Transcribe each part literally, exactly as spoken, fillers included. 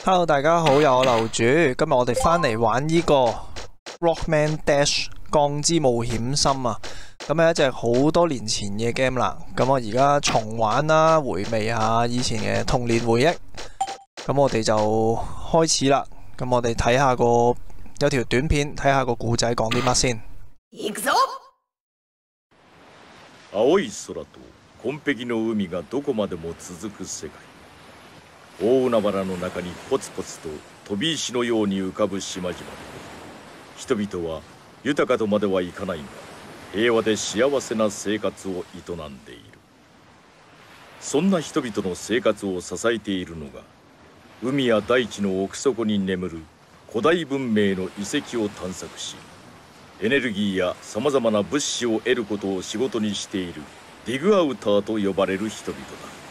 Hello， 大家好，有我樓主。今日我哋翻嚟玩呢個 Rockman Dash 鋼之冒險心啊！咁係一隻好多年前嘅 game 啦。咁我而家重玩啦，回味下以前嘅童年回憶。咁我哋就開始啦。咁我哋睇下個有條短片，睇下個故仔講啲乜先。 行くぞ！ 青い空と紺碧の海がどこまでも続く世界。大海原の中にポツポツと飛び石のように浮かぶ島々で、人々は豊かとまではいかないが平和で幸せな生活を営んでいる。そんな人々の生活を支えているのが、海や大地の奥底に眠る古代文明の遺跡を探索し、エネルギーやさまざまな物資を得ることを仕事にしているディグアウターと呼ばれる人々だ。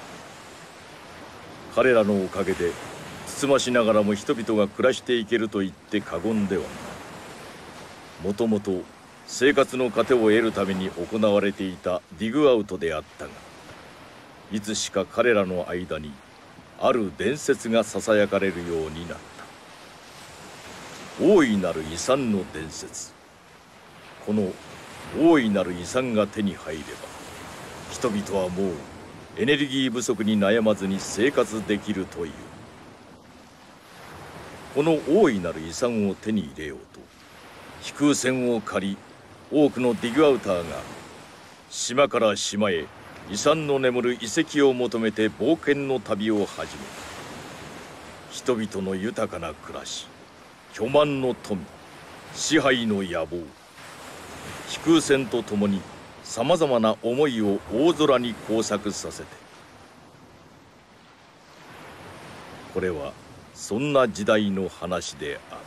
彼らのおかげでつつましながらも人々が暮らしていけると言って過言ではない。もともと生活の糧を得るために行われていたディグアウトであったが、いつしか彼らの間にある伝説がささやかれるようになった。大いなる遺産の伝説。この大いなる遺産が手に入れば、人々はもうエネルギー不足に悩まずに生活できるという。この大いなる遺産を手に入れようと、飛空船を借り、多くのディグアウターが島から島へ遺産の眠る遺跡を求めて冒険の旅を始めた。人々の豊かな暮らし、巨万の富、支配の野望、飛空船とともにさまざまな思いを大空に交錯させて、これはそんな時代の話である。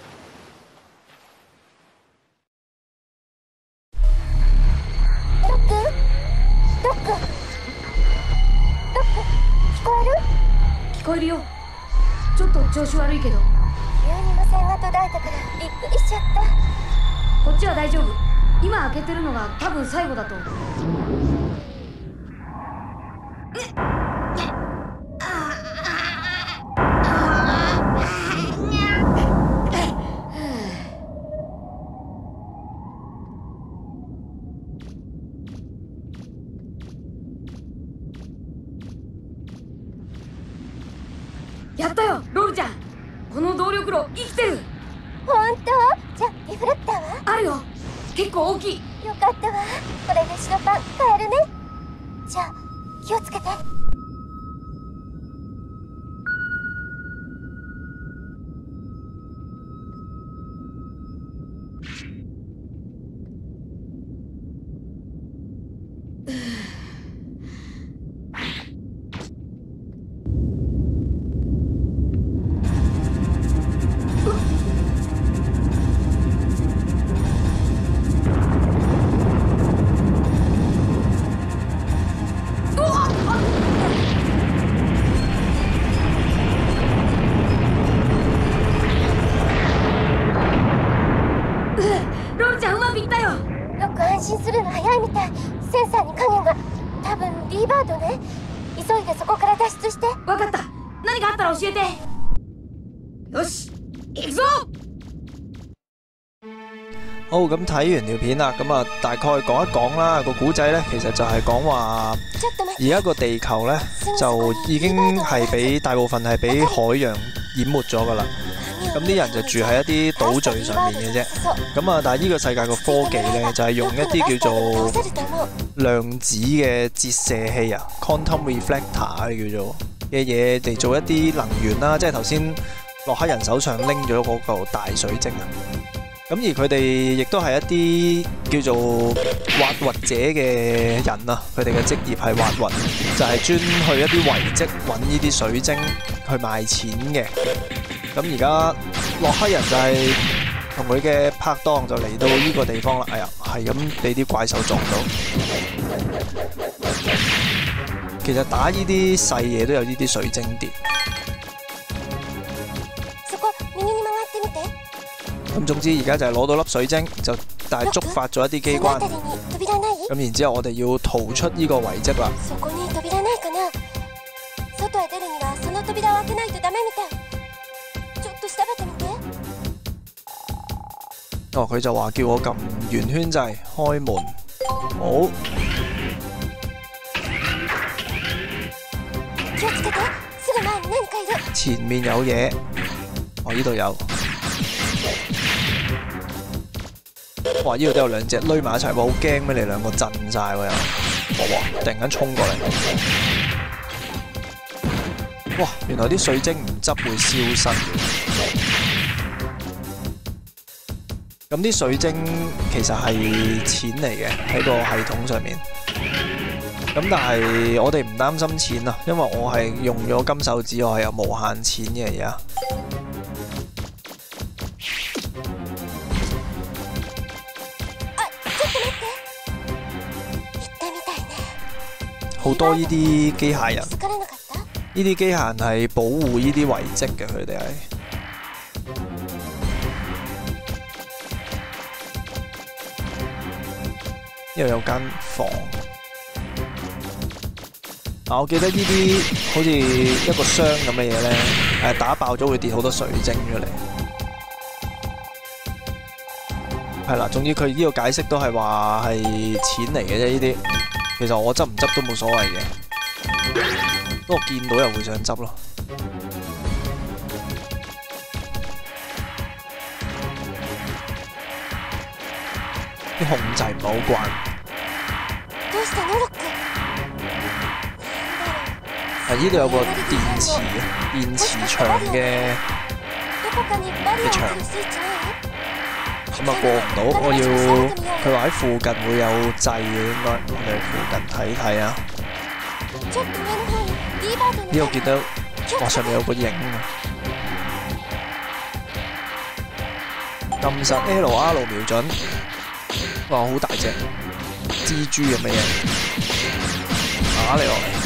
ドックドックドック聞こえる？ 聞こえるよ。ちょっと調子悪いけど。 急に無線が途絶えたからびっくりしちゃった。 こっちは大丈夫。今開けてるのが多分最後だと。やったよ、ロールちゃん。この動力炉生きてる。 本当？じゃあリフレクターは？ あるよ。結構大きい。 よかったわ。これで白パン買えるね。じゃあ気をつけて。安心するの早いみたい。センサーに影が。多分 D バードね。急いでそこから脱出して。 わかった。何かあったら教えて。よし行くぞ。 好，咁睇完條片啦，咁啊大概講一講啦。個古仔呢，其實就係講話而家個地球呢，就已經係俾大部分係俾海洋淹沒咗噶啦。咁啲人就住喺一啲島嶼上面嘅啫。咁啊，但係呢個世界個科技呢，就係用一啲叫做量子嘅折射器啊 （quantum reflector） 叫做嘅嘢嚟做一啲能源啦。即係頭先洛克人手上拎咗嗰嚿大水晶啊。咁而佢哋亦都係一啲叫做挖掘者嘅人啊，佢哋嘅職業係挖掘，就係專去一啲遺跡揾呢啲水晶去賣錢嘅。咁而家洛克人就係同佢嘅拍檔就嚟到呢個地方啦。哎呀，係咁俾啲怪獸撞到。其實打呢啲細嘢都有呢啲水晶碟。咁總之而家就係攞到粒水晶，就但係觸發咗一啲機關，咁然之後我哋要逃出呢個遺跡啦。 哦，佢就話叫我撳圓圈掣開門，好。前面有嘢，哦呢度有。哇！呢度都有兩隻攏埋一齊，哇！好驚咩？你兩個震晒喎又，哇！突然間衝過嚟，哇！原來啲水晶唔執會消失。咁啲水晶其實係錢嚟嘅喺個系統上面。咁但係我哋唔擔心錢啊，因為我係用咗金手指，我係有無限錢嘅而家。好多呢啲機械人，呢啲機械人係保護呢啲遺跡嘅，佢哋係。呢度有間房。啊！我記得呢啲好似一個箱咁嘅嘢咧，誒打爆咗會跌好多水晶出嚟。係啦，總之佢呢個解釋都係話係錢嚟嘅啫，呢啲。其實我執唔執都冇所謂嘅，不過見到又會想執咯。啲控制唔係好慣。啊！呢度有個電池，電池牆嘅嘅牆，咁啊過唔到，我要佢話喺附近會有掣嘅，應該我哋喺附近睇睇啊。呢度見到，哇！上面有個影啊，撳實 L R 瞄準，哇！好大隻蜘蛛咁嘅嘢，打你落嚟。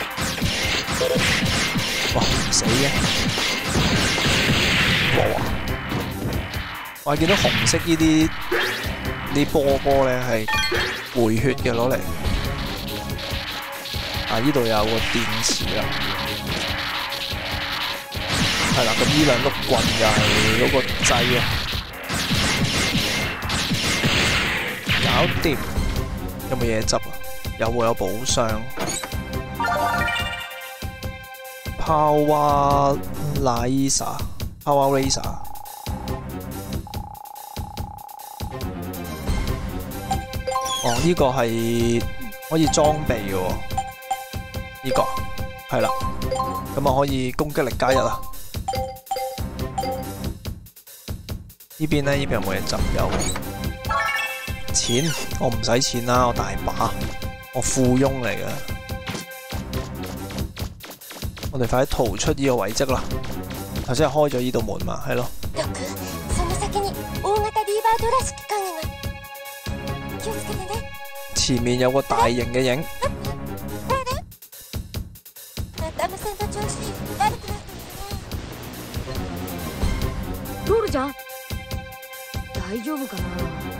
哇！唔死嘅，哇！我見到紅色呢啲啲波波咧係回血嘅攞嚟。啊！呢度有個電池啦，係啦。咁呢兩碌棍就係嗰個掣啊，搞掂。有冇嘢執啊？有喎，有寶箱。Power Laser，Power Laser。哦，呢個係可以裝備嘅喎，呢個係啦，咁啊可以攻擊力加一啊。呢邊咧，呢邊有冇嘢執？有錢，我唔使錢啦，我大把，我富翁嚟嘅。我哋快啲逃出呢個遺跡啦！頭先係開咗呢道門嘛，係咯。前面有個大型嘅影。 ロールちゃん、大丈夫かな？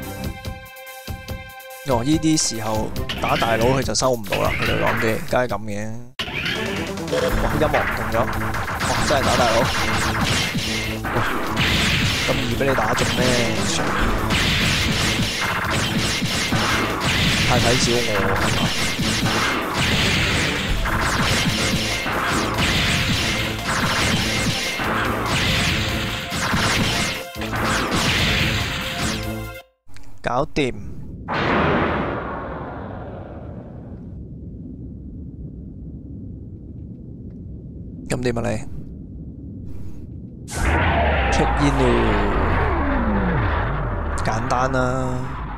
哦，呢啲時候打大佬佢就收唔到啦，佢哋講嘅，梗係咁嘅。哇！音樂唔同咗，哇！真係打大佬，哇！咁易俾你打中咩？太睇小我係嘛？搞掂。咁點啊你 ？check in 咯，簡單啦。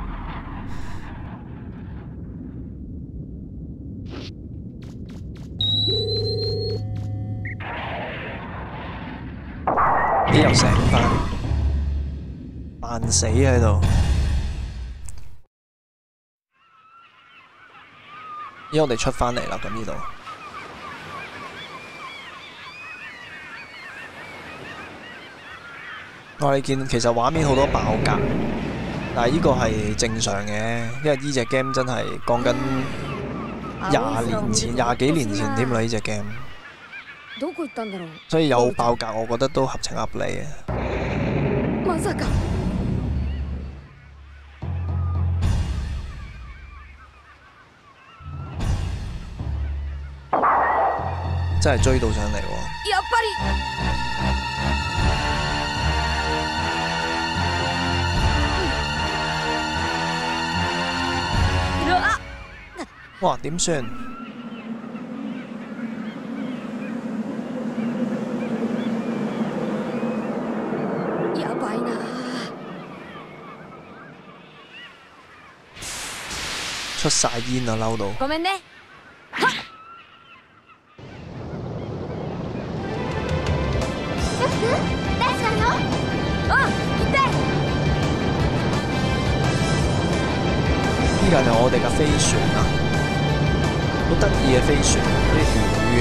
你又醒返，扮死喺度。依我哋出返嚟啦，咁呢度。我哋見其實畫面好多爆格，但係呢個係正常嘅，因為呢隻 game 真係講緊廿年前、廿幾年前添啦，呢隻 game。所以有爆格，我覺得都合情合理嘅。 まさか。 真係追到上嚟喎！ やっぱり。 哇，點算？ やばいな。 出晒煙啊，嬲到！ ごめんね。はっ。 大丈夫よ。 うん、行って。 呢架就我哋嘅飛船啊，好得意嘅飛船，好似魚啊！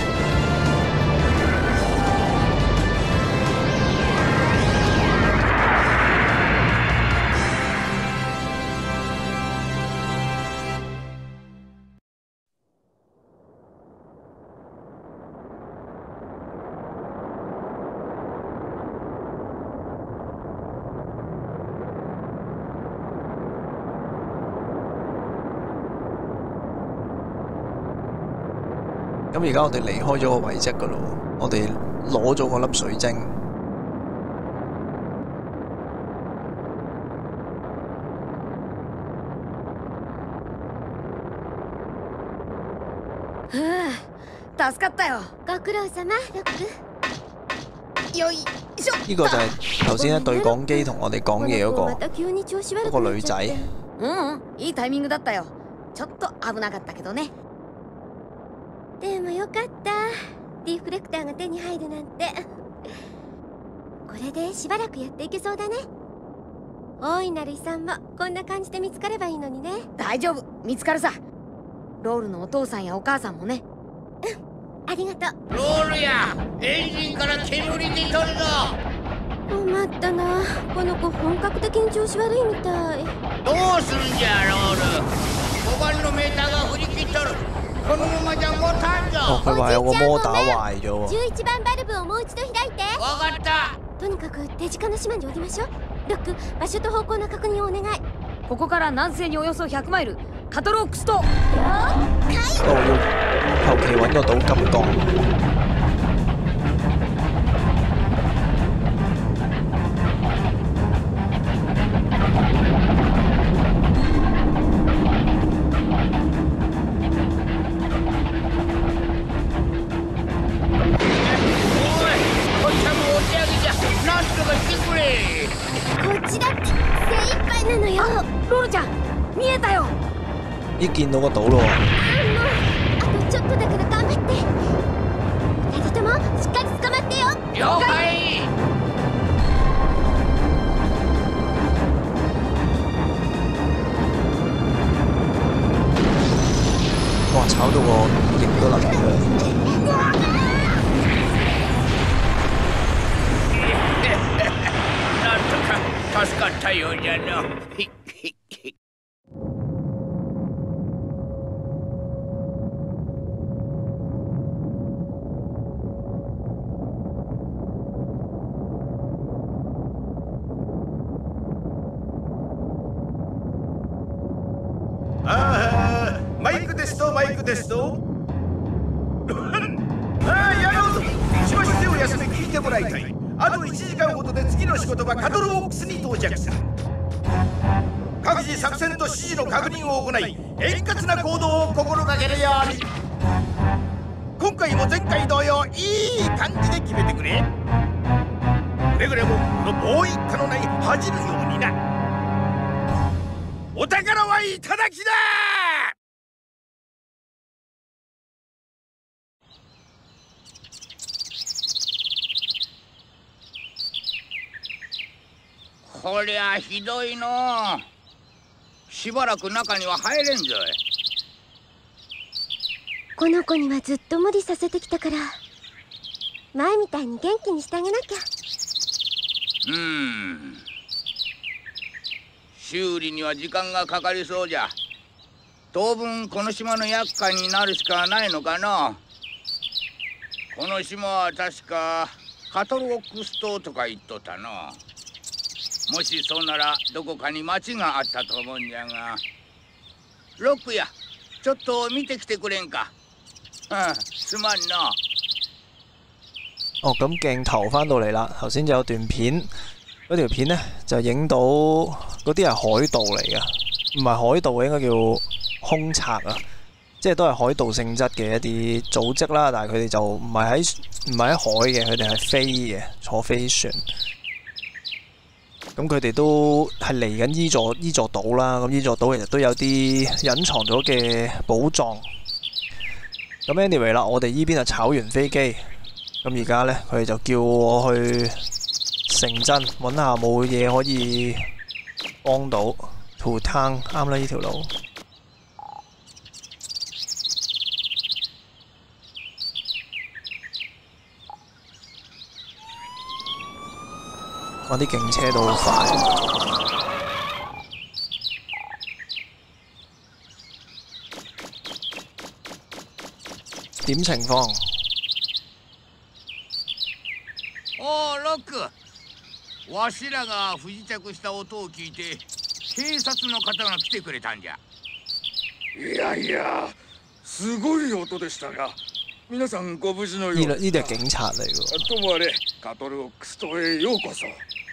咁而家我哋離開咗個遺跡噶咯，我哋攞咗個粒水晶。 ふぅ、助かったよ。 ご苦勞様、ロック。 よいしょ。 呢個就係頭先一對講機同我哋講嘢嗰個嗰個女仔。 うんうん、いいタイミングだったよ。ちょっと危なかったけどね。 でもよかった。リフレクターが手に入るなんて。これでしばらくやっていけそうだね。大いなる遺産もこんな感じで見つかればいいのにね。 大丈夫、見つかるさ。ロールのお父さんやお母さんもね。 うん、ありがとう。 ロールや、エンジンから煙出とるぞ。 困ったな。この子本格的に調子悪いみたい。 どうするんじゃロール。ごばんのメーターが振り切っとる。このままじゃ持たんぞ。 哦，佢話有個摩打壞咗喎。 じゅういちばんバルブをもう一度開いて。 わかった。 とにかく手近な島に降りましょう。ロック、場所と方向の確認をお願い。 ここから南西におよそひゃくマイル、カトロークス島。 哦，要求其揾個島急降。一見到個島咯喎！ あとちょっとだから頑張って。二人ともしっかり捕まってよ。 了解。 哇！炒到個翼都甩咗。 なんとか助かったようじゃな。 ああ、マイクですとマイクですとああ、やろうぞ。しばし手を休め聞いてもらいたい。あといちじかんほどで次の仕事はカトルオックスに到着する。各自作戦と指示の確認を行い、円滑な行動を心がけるように。今回も前回同様いい感じで決めてくれ。くれぐれもこのもう一家のない恥じるようにな。お宝はいただきだ。 こりゃひどいの。しばらく中には入れんぞい。 この子にはずっと無理させてきたから、前みたいに元気にしてあげなきゃ。 うーん、修理には時間がかかりそうじゃ。当分この島の厄介になるしかないのかな。この島は確かカトルオックス島とか言っとったな。 もしそうならどこかに町があったと思うんじゃが。ロックや、ちょっと見てきてくれんか。啊，すまんな。 哦，咁鏡頭翻到嚟啦，頭先就有段片，嗰條片呢，就影到嗰啲係海盜嚟嘅，唔係海盜嘅，應該叫空賊啊，即係都係海盜性質嘅一啲組織啦，但係佢哋就唔係喺唔係喺海嘅，佢哋係飛嘅，坐飛船。咁佢哋都係嚟緊依座依座島啦，咁依座島其實都有啲隱藏咗嘅寶藏。咁 anyway 啦，我哋依邊就炒完飛機，咁而家呢，佢哋就叫我去城鎮揾下冇嘢可以幫到。圖灘啱啦，呢條路。哇！啲警車都好快。點情況？ おお、ロック。わしらが不時着した音を聞いて、警察の方が来てくれたんじゃ。 いやいや、すごい音でしたが、皆さんご無事のようです。 呢呢啲係警察嚟㗎。 ともあれ、カトルオックス島へようこそ。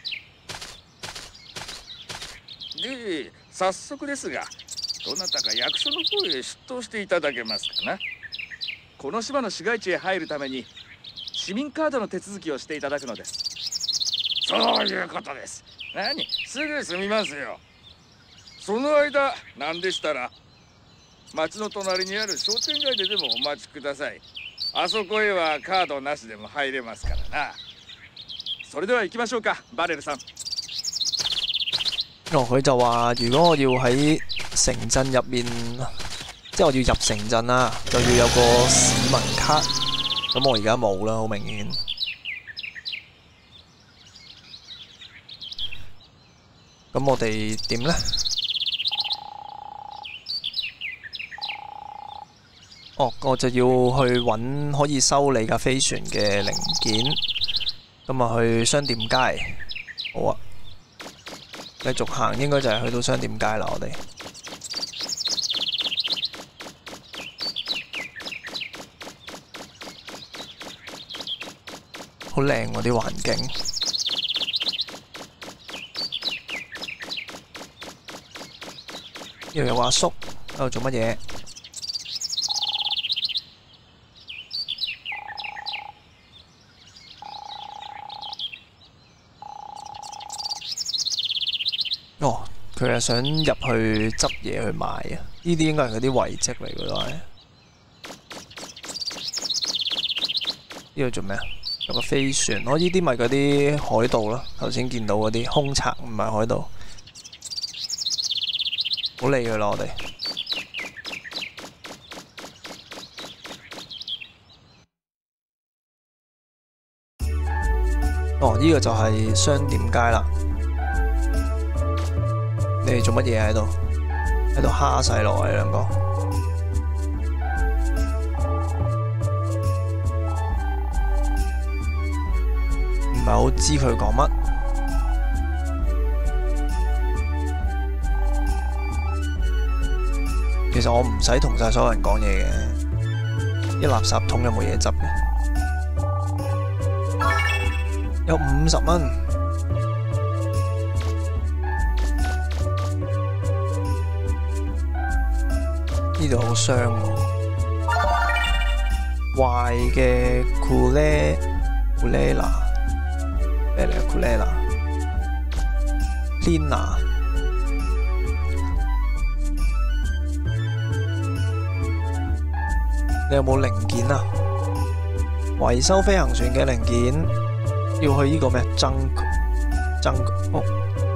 で、早速ですが、どなたか役所の方へ出頭していただけますかな。この島の市街地へ入るために市民カードの手続きをしていただくのです。そういうことです。何、すぐ済みますよ。その間、何でしたら町の隣にある商店街ででもお待ちください。あそこへはカードなしでも入れますからな。それでは行きましょうか、バレルさん。 哦，佢就話如果我要喺城鎮入面，即係我要入城鎮啦，就要有個市民卡。咁我而家冇啦，好明顯。咁我哋點呢？哦，我就要去揾可以修理架飛船嘅零件，咁啊去商店街。好啊，繼續行，應該就係去到商店街啦，我哋。好靚喎啲環境。呢度有個阿叔喺度做乜嘢？哦，佢係想入去執嘢去賣啊！呢啲應該係嗰啲遺跡嚟嘅都係。呢度做咩啊？有個飛船，我呢啲咪嗰啲海盜咯，頭先見到嗰啲空賊，唔係海盜。唔好理佢啦，我哋。哦，呢個就係商店街啦。你哋做乜嘢喺度？喺度蝦細路啊！你兩個。唔係好知佢講乜。其實我唔使同晒所有人講嘢嘅，一垃圾桶有冇嘢執嘅？有五十蚊。呢度好傷喎，壞嘅庫咧庫咧娜咩嚟啊？庫咧娜 Lina 你有冇零件啊？維修飛行船嘅零件要去呢個咩 junk junk 屋，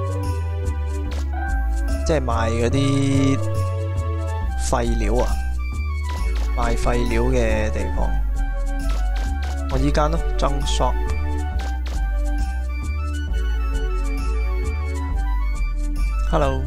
即係賣嗰啲廢料啊，賣廢料嘅地方。我依間咯 junk shop。Hello。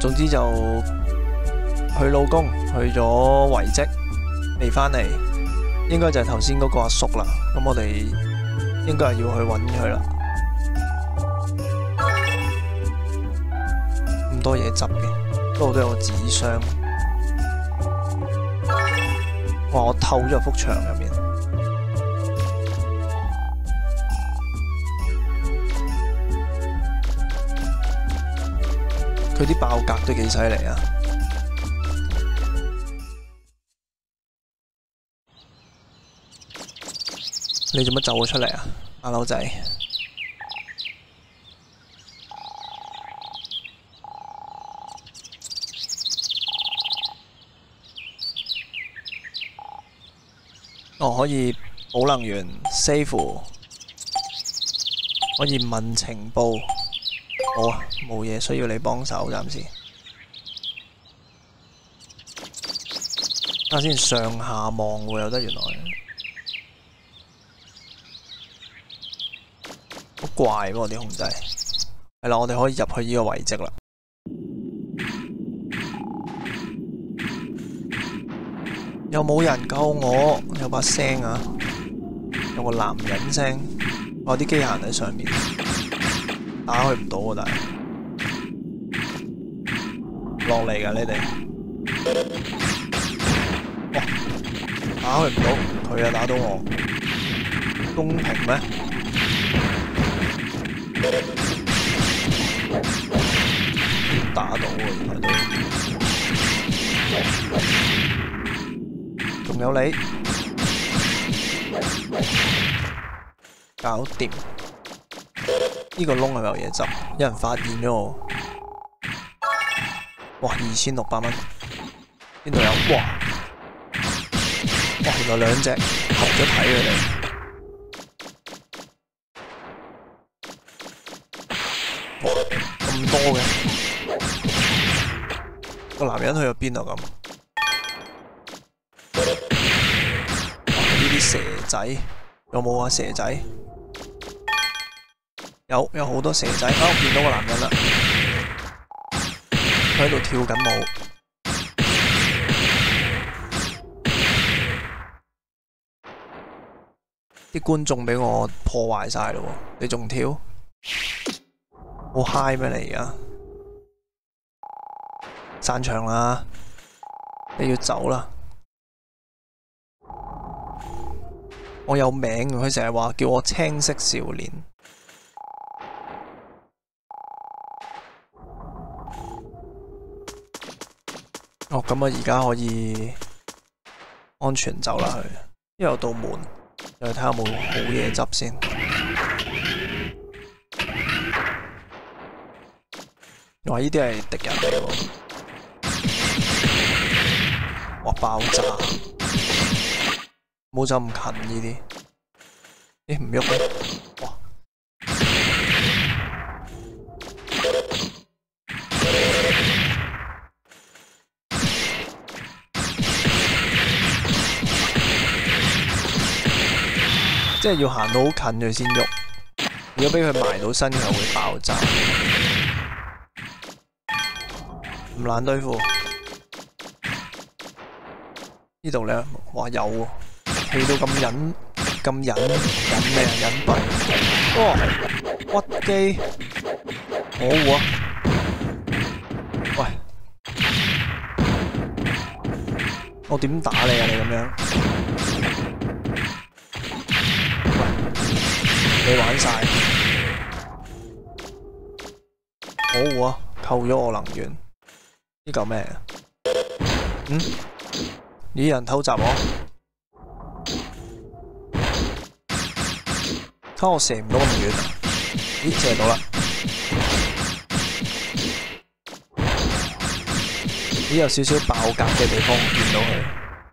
總之就佢老公去咗遺跡，未返嚟，應該就係頭先嗰個阿叔啦。咁我哋應該係要去揾佢啦。咁多嘢執嘅，嗰度都有個紙箱。哇！我透咗入幅牆入面。佢啲爆格都幾犀利啊！你做乜走咗出嚟啊，馬騮仔？哦，可以補能源 save， 可以問情報。好啊，冇嘢需要你幫手，暫時。睇下先，上下望喎，有得原來。好怪喎啲控制。係啦，我哋可以入去呢個遺跡啦。有冇人救我？有把聲啊，有個男人聲。我啲機械人喺上面。打佢唔到啊！但係落嚟㗎，你哋哇！打佢唔到，佢又打到我，公平咩？打到啊！原來都仲有你，搞掂。呢個窿係咪有嘢執？有人發現咗我。哇！二千六百蚊，邊度有？哇！哇！原來兩隻合咗體佢哋。哇！咁多嘅，個男人去咗邊啊？咁。呢啲蛇仔有冇啊？蛇仔？有有好多蛇仔，啊！我見到個男人啦，佢喺度跳緊舞。啲觀眾俾我破壞晒咯，你仲跳？好 high 咩你而家？散場啦，你要走啦。我有名，佢成日話叫我青色少年。哦，咁我而家可以安全走啦去，因為有道門，又睇下有冇好嘢執先。哇！呢啲係敵人嚟喎，哇！爆炸，冇走咁近呢啲，咦唔喐嘅，哇！即係要行到好近佢先喐，如果俾佢埋到身，佢就會爆炸。唔難對付。呢度咧，哇有喎，氣到咁隱咁隱隱咩啊？隱蔽。哦，屈機，可惡啊！喂，我點打你啊？你咁樣。你玩晒，可惡啊！扣咗我能源，呢嚿咩啊？嗯？呢人偷襲我，睇我射唔到咁遠啊！咦，射到啦！咦，有少少爆格嘅地方見到佢，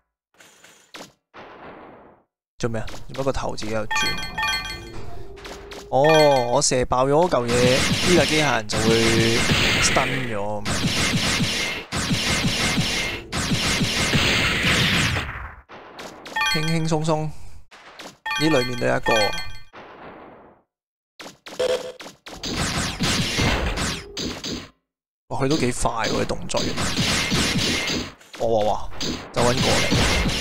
做咩啊？做乜個頭自己又轉？哦，我射爆咗嗰嚿嘢，呢架機械人就會 stun 咗咁樣。輕輕鬆鬆，呢裏面都有一個。哇！ 佢都幾快喎啲動作。哇哇哇！就揾過嚟。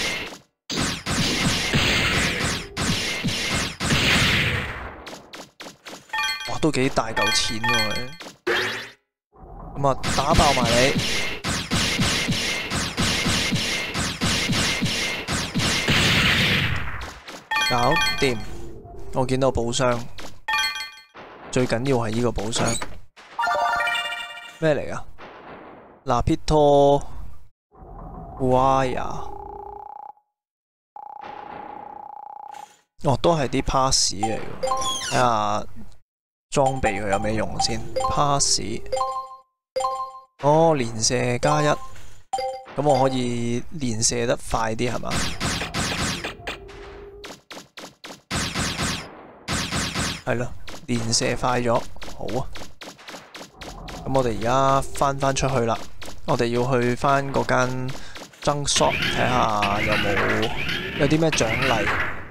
哇，都幾大嚿錢喎！咁啊，打爆埋你！搞掂！我見到寶箱，最緊要係呢個寶箱。咩嚟噶？拿撇托哇呀！哦，都係啲 pass 嚟嘅。睇下裝備佢有咩用先。pass 哦，連射加一，咁我可以連射得快啲係嘛？係咯，連射快咗，好啊！咁我哋而家翻翻出去啦，我哋要去翻嗰間增 shop 睇下有冇有啲咩獎勵。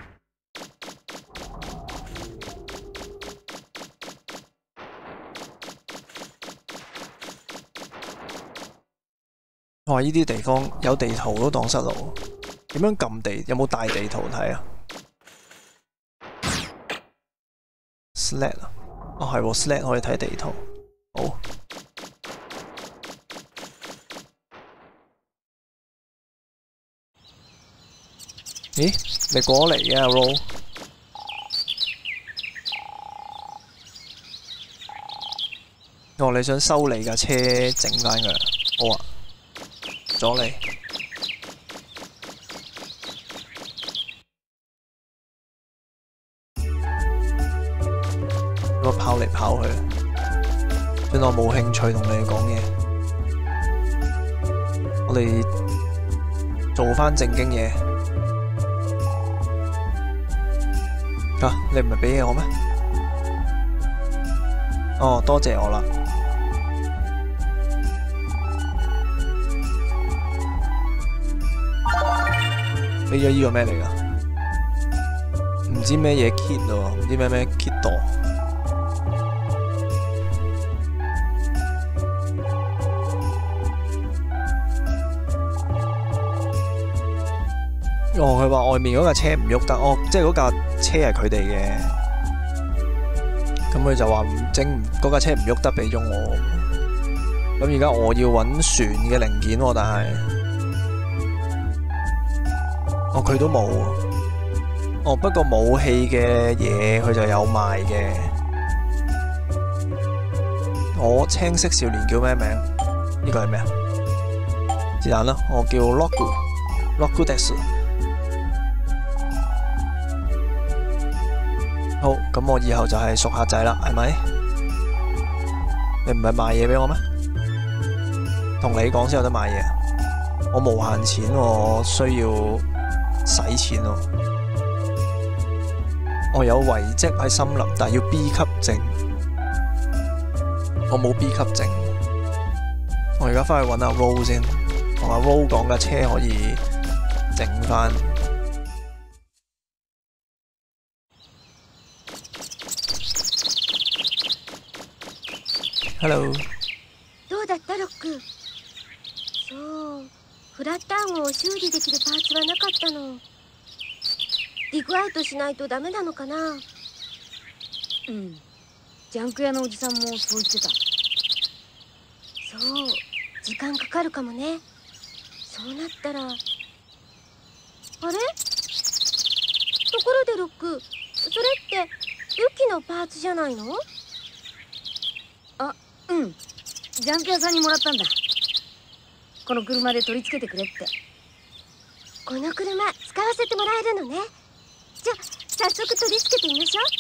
哇！呢啲地方有地圖都蕩失路，點樣撳地？有冇大地圖睇啊 ？Slash 啊，哦係喎 ，Slash 可以睇地圖。好。咦？你過嚟嘅 Roll？ 哦，你想修理架車整翻佢？好啊。咗你，我跑嚟跑去，算我冇興趣同你哋講嘢。我哋做翻正經嘢。啊，你唔係俾嘢我咩？哦，多謝我啦。俾咗依個咩嚟㗎？唔知咩嘢 kit 咯，唔知咩咩 kit 度。哦，佢話外面嗰架車唔喐得，哦，即係嗰架車係佢哋嘅。咁佢就話唔整嗰架車唔喐得，俾咗我。咁而家我要揾船嘅零件喎，但係。哦，佢都冇。哦，不過武器嘅嘢佢就有賣嘅。我青色少年叫咩名？呢個係咩啊？是但啦，我叫 Logu，Logu Desu。好，咁我以後就係熟客仔啦，係咪？你唔係賣嘢俾我咩？同你講先有得賣嘢。我無限錢，我需要。使錢喎！我有遺跡喺森林，但係要 B 級證，我冇 B 級證。我而家翻去揾阿 Roll 先，同阿 Roll 講架車可以整翻。Hello。 どうだったロック？そう。フラッター号を修理できるパーツはなかったの。ディグアウトしないとダメなのかな。うん。ジャンク屋のおじさんもそう言ってた。そう、時間かかるかもね。そうなったら。あれ？ところでロック、それって武器のパーツじゃないの？あ、うん。ジャンク屋さんにもらったんだ。この車で取り付けてくれって。この車使わせてもらえるのね。じゃ早速取り付けてみましょ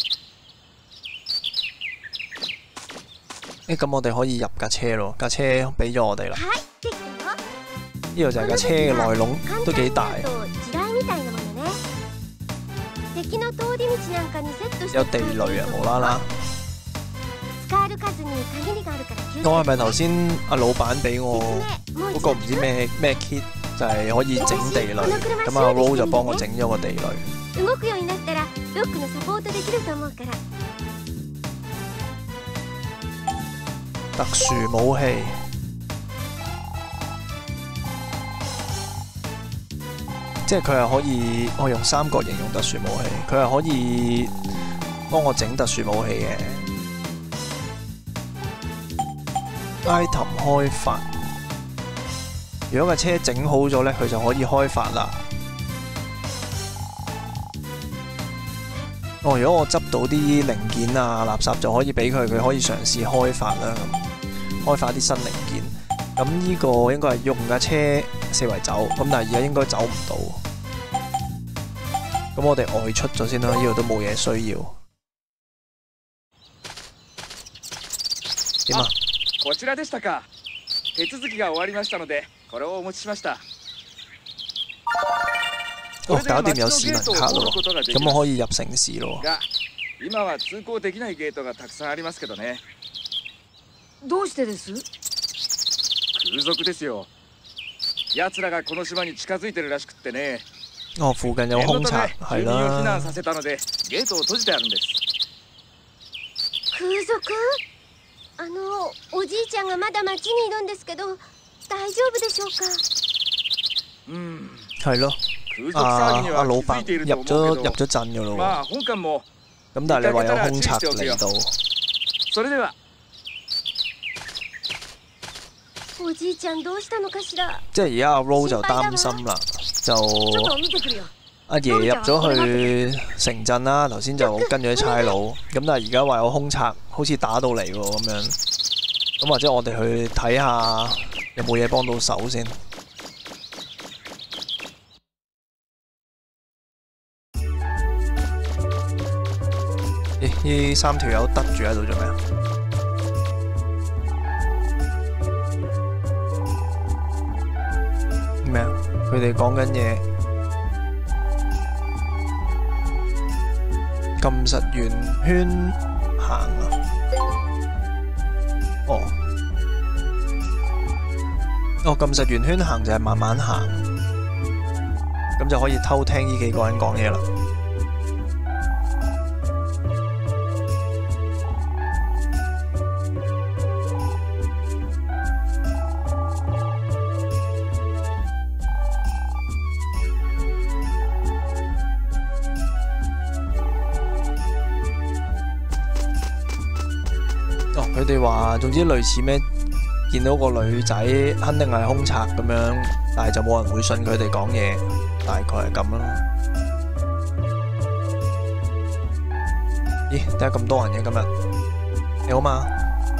う。誒，咁我哋可以入架車咯，架車俾咗我哋啦。 はい、できたよ。 呢度就係架車嘅內籠，都幾大。 地雷みたいなものね。敵の通り道なんかにセットして。 有地雷啊，無啦啦。 使える数に限りがあるから気をつけて。 我係咪頭先阿老闆俾我嗰個唔知咩咩 kit， 就係可以整地雷？咁阿 Roll 就幫我整咗個地雷。 動くようになったらロックのサポートできると思うから。 特殊武器， 即係佢係可以，我用三角形容特殊武器，佢係可以幫我整特殊武器嘅。item 開發，如果架車整好咗呢，佢就可以開發啦。哦，如果我執到啲零件啊、垃圾就可以俾佢，佢可以嘗試開發啦。咁開發啲新零件。咁呢個應該係用架車四圍走，咁但係而家應該走唔到。咁我哋外出咗先啦，呢度都冇嘢需要。點啊？ こちらでしたか。手続きが終わりましたので、これをお持ちしました。 哦，搞掂有市民卡咯，咁我可以入城市咯。 が、今は通行できないゲートがたくさんありますけどね。 どうしてです？ 空賊ですよ。奴らがこの島に近づいてるらしくってね。 哦，附近有空賊，係住民を避難啦。 させたので、ゲートを閉じてあるんです。 空賊？あのおじいちゃんがまだ町にいるんですけど大丈夫でしょうか？ うん。 係咯。 空賊騒ぎには阿老伯気づいている入咗入と思うけど、 咗陣噶咯まあ本館も。 咁但係你話有空賊嚟到， それでは。 おじいちゃんどうしたのかしら？ 即係而家阿 Ro 就擔心啦，就ちょっと見てくるよ。 阿爺入咗去城鎮啦，頭先就跟咗啲差佬，咁但係而家話有空賊，好似打到嚟喎咁樣，咁或者我哋去睇下有冇嘢幫到手先。咦？呢三條友得住喺度做咩啊？咩啊？佢哋講緊嘢，撳實圓圈行啊！哦，哦，撳實圓圈行就係慢慢行，咁就可以偷聽呢幾個人講嘢啦。佢哋話，總之類似咩，見到個女仔肯定係兇賊咁樣，但係就冇人會信佢哋講嘢，大概係咁啦。咦？點解咁多人嘅今日？你好嘛？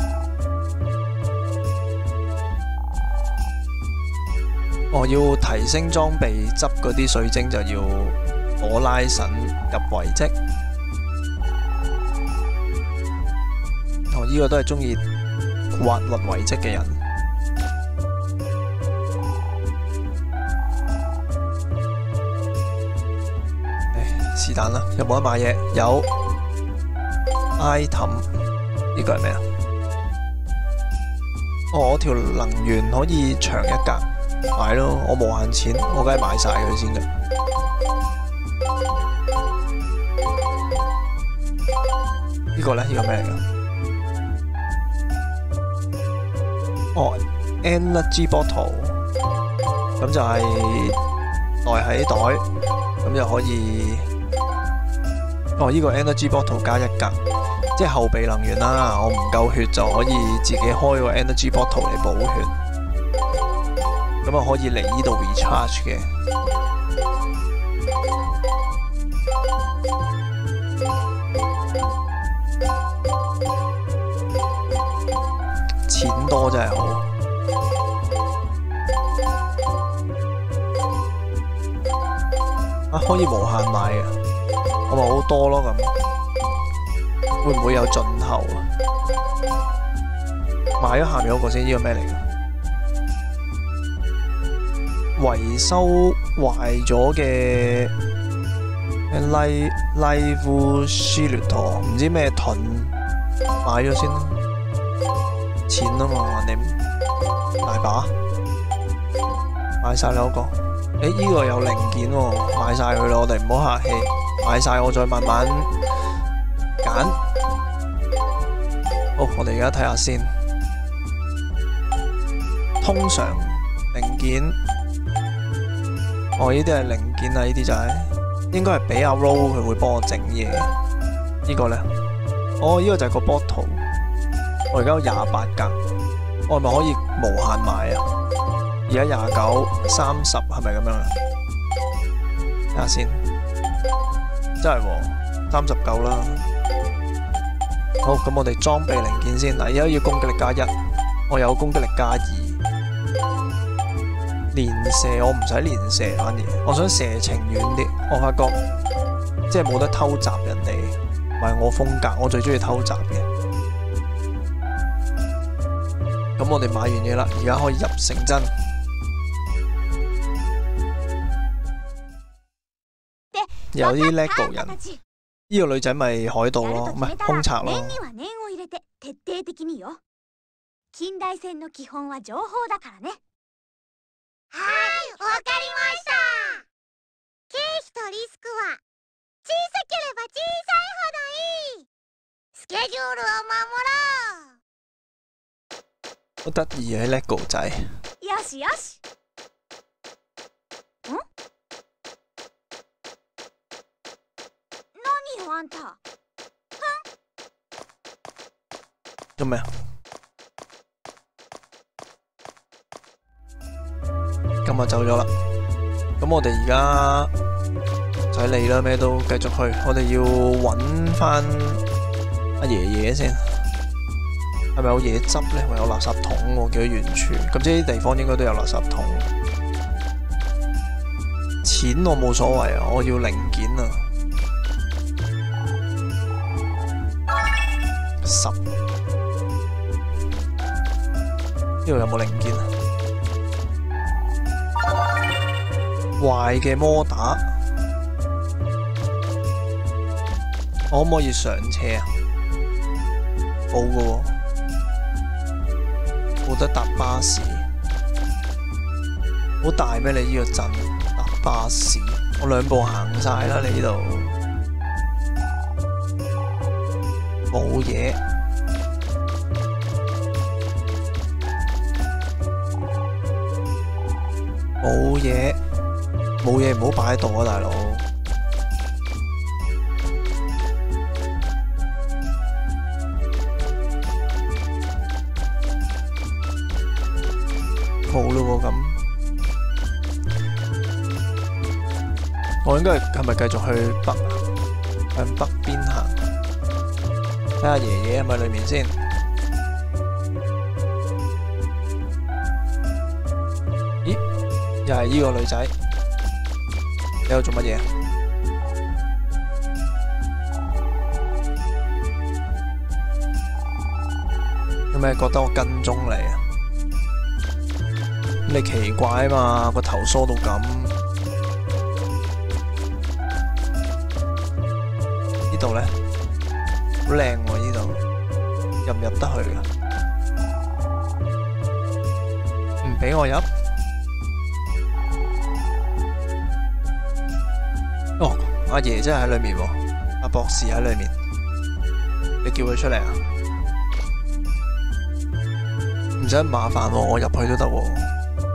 哦，要提升裝備，執嗰啲水晶就要攞拉繩入遺跡。哦，呢個都係中意挖掘遺跡嘅人。誒，是但啦，有冇得買嘢？有 item， 呢個係咩啊？哦，我條能源可以長一格，買咯，我無限錢，我梗係買晒佢先嘅。呢個咧，呢個咩嚟㗎？哦 ，energy bottle， 咁就係袋喺袋，咁就可以。哦，呢個 energy bottle 加一格，即係後備能源啦。我唔夠血就可以自己開個 energy bottle 嚟補血，咁啊可以嚟呢度 recharge 嘅。錢多真係好。啊，可以無限買嘅，我咪好多咯咁。會唔會有盡頭啊？買咗下面嗰個先，呢個咩嚟㗎？維修壞咗嘅 live live shield 唔知咩盾，買咗先啦。錢啊嘛，你大把買晒啦嗰個。誒，呢個有零件喎，買晒佢啦，我哋唔好客氣，買晒我再慢慢揀。好，我哋而家睇下先。通常零件哦，呢啲係零件啊，呢啲就係、是、應該係俾阿 Roll 佢會幫我整嘢。呢個咧，哦，呢、這個就係個 bottle。我而家有廿八格，我係咪可以無限買啊？而家廿九、三十係咪咁樣啊？睇下先，真係喎，三十夠啦。好，咁我哋裝備零件先。嗱，而家要攻擊力加一，我有攻擊力加二。連射我唔使連射，反而我想射程遠啲。我發覺即係冇得偷襲人哋，唔係我風格，我最中意偷襲嘅。咁我哋買完嘢啦，而家可以入城鎮。有啲 LEGO 人，呢個女仔咪海盜咯，唔係空賊咯。 近代戦の基本は情報だからね。はい、わかりました。経費とリスクは小さければ小さいほどいい。スケジュールを守ろう。 好得意嘅 LEGO 仔。 よしよし。ん？何よあんた？ 做咩啊？咁就走咗啦。咁我哋而家唔使理啦，咩都繼續去。我哋要揾翻阿爺爺先，係咪有嘢執呢？我有垃圾桶喎，幾遠處。咁即係啲地方應該都有垃圾桶。錢我冇所謂啊，我要零件啊。十。呢度有冇零件啊？壞嘅摩打，我可唔可以上車啊？冇㗎喎，冇得搭巴士。好大咩？你呢個鎮搭巴士，我兩步行晒啦！你呢度冇嘢。冇嘢，冇嘢唔好擺喺度啊，大佬！冇咯喎咁，我應該係咪繼續去北啊？向北邊行，睇下爺爺係咪裏面先。咦？又係呢個女仔，你喺度做乜嘢？有咩覺得我跟蹤你啊？你奇怪啊嘛，個頭梳到咁。呢度咧好靚喎，呢度入唔入得去㗎？唔俾我入？哦，阿爺真係喺裏面喎，阿博士喺裏面，你叫佢出嚟啊？唔使咁麻煩喎，我入去都得喎。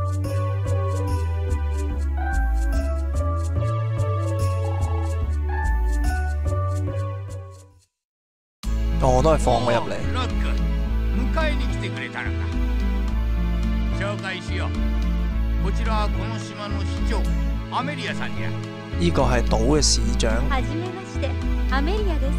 我都係放我入嚟。 迎えに来てくれたのか。紹介しよう。こちらはこの島の市長アメリアさんじゃ。 呢個係島嘅市長。 はじめまして、アメリアです。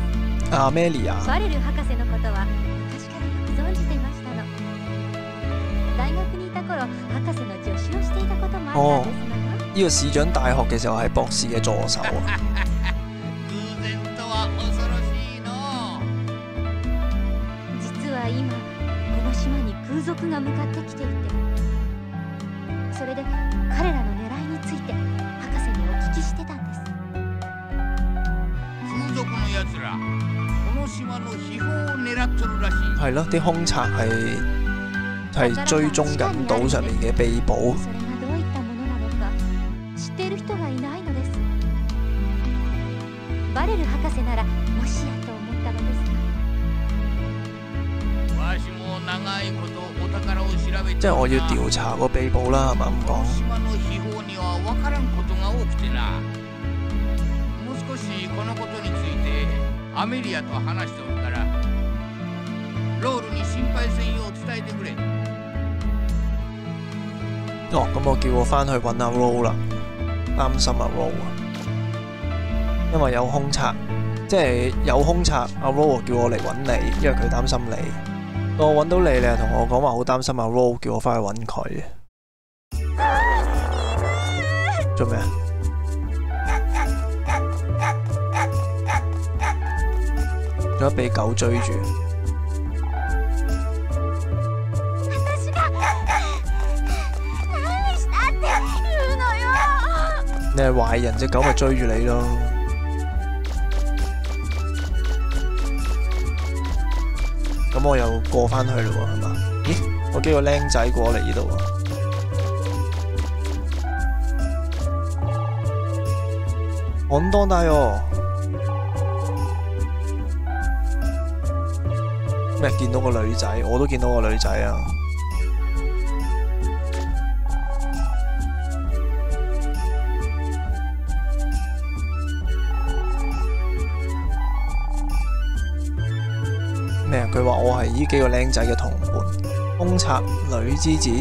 アメリア。 バレル博士のことは昔からよく存じていましたの。大学にいた頃、博士の助手をしていたこともあったんですが。 呢個市長大學嘅時候係博士嘅助手啊。 今この島に空賊が向かってきていて、それで彼らの狙いについて博士にお聞きしてたんです。 空賊のやつらこの島の秘宝を狙っとるらしい。 係咯，啲空賊係係追蹤緊島上面嘅秘寶。 それがどういったものなのか知っている人がいないのです。バレル博士ならもしやと思ったのですが。 即係我要調查個秘寶啦，係咪咁講？ くてな。もう少しこのことについてアメリアと話しておるから、ロールに心配せんよう伝えてくれ。 哦，咁我叫我翻去揾阿 Roll 啦，擔心阿 Roll 啊，因為有兇賊，即係有兇賊，阿 Roll 叫我嚟揾你，因為佢擔心你。到我揾到你，你又同我講話好擔心阿 Roll，叫我翻去揾佢。做咩啊？仲有被狗追住。你係壞人，隻狗咪追住你咯。咁我又過返去嘞喎，係嘛？咦，我幾個僆仔過嚟呢度喎。穩當大喎。咩？見到個女仔，我都見到個女仔啊！咩啊？佢話我係呢幾個僆仔嘅同伴，兇賊女之子，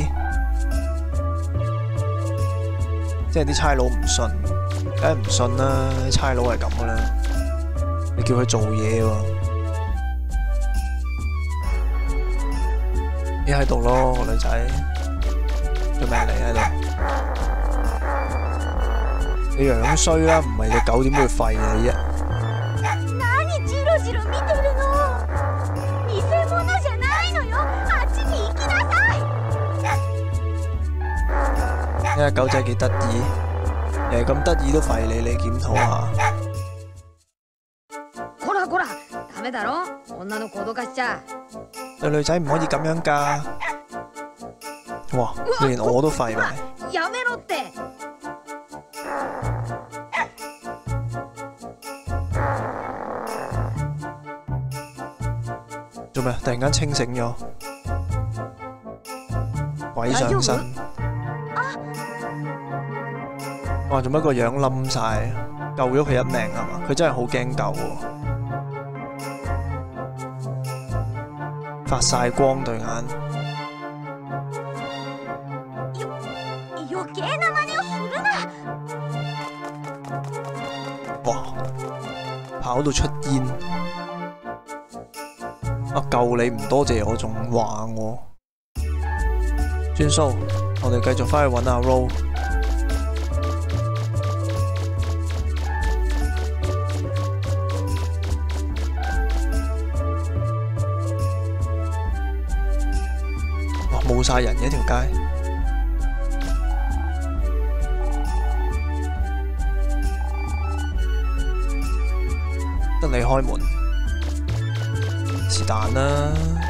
即係啲差佬唔信，梗係唔信啦！差佬係咁噶啦，你叫佢做嘢喎，你喺度咯，個女仔，做咩你喺度？你樣衰啦，唔係隻狗點會吠你啫？ 何ジロジロ見てるの？偽物じゃないのよ。あっちに行きなさい。 呢隻狗仔幾得意，又係咁得意都吠你，你檢討下。 こらこら、ダメだろ。女の子脅かしちゃ。 對女仔唔可以咁樣㗎。哇，連我都吠埋。 やめろって。 做咩？突然間清醒咗，鬼上身！哇！做乜個樣冧晒？救咗佢一命係嘛？佢真係好驚救喎，發晒光對眼。 余計な真似をするな。 哇！跑到出煙。啊！救你唔多謝我，仲話我轉數，我哋繼續返去揾阿 Roll。哇！冇晒人嘅條街，得你開門。是但啦。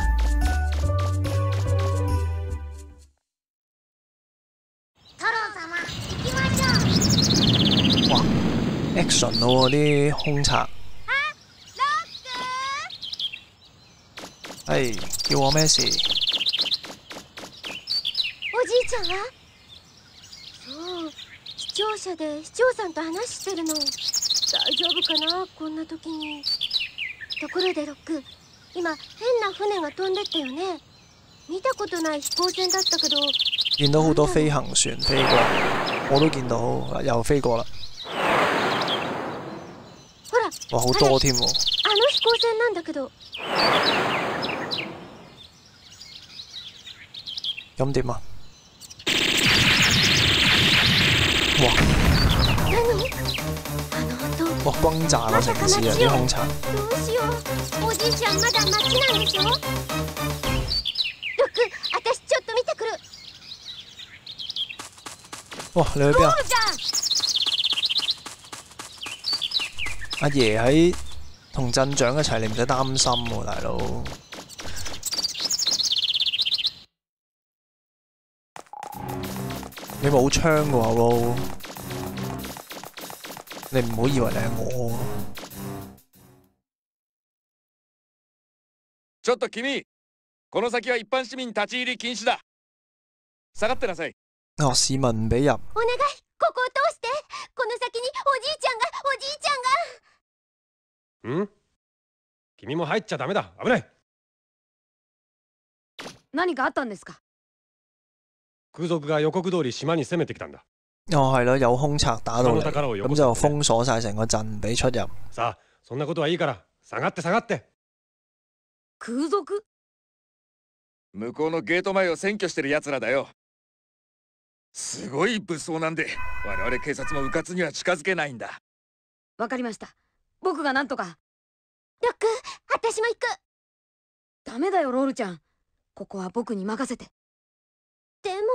哇 ！action 咯，啲兇賊。哎，叫我咩事？ おじいちゃんは？そう、視聴者で市長さんと話してるの。大丈夫かな、こんな時に。ところでロック。今変な船が飛んでったよね。見たことない飛行船だったけど。 見到好多飛行船飛過，我都見到，又飛過啦。 ほら， 哇，好多添喎！ あの飛行船なんだけど。 咁點啊？哇！ 何？あの音。 哇！轟炸個城市啊！啲兇賊。 どうしよう。おじいちゃんまだ町なんでしょ？ロック、私ちょっと見てくる。 哇！你去邊啊？阿爺喺同鎮長一齊，你唔使擔心喎，大佬。你冇槍嘅喎 ，Roll。你唔好以為你係我。 ちょっと君、この先は一般市民立ち入り禁止だ。下がってなさい。 哦，市民唔俾入。 お願い、ここを通して。このん？君も入っちゃダメだ。危ない。 何かあったんですか？ 空賊が予告通り島に攻めてきたんだ。 哦，係咯，有空賊打到嚟，咁就封鎖晒成個鎮，唔俾出入。 さあ、そんなことはいいから、下がって下がって。 空賊？ 向こうのゲート前を占拠してる奴らだよ。すごい武装なんで、我々警察も迂闊には近づけないんだ。 わかりました。僕がなんとか。 ロック、私も行く。 ダメだよ、ロールちゃん。ここは僕に任せて。 でも、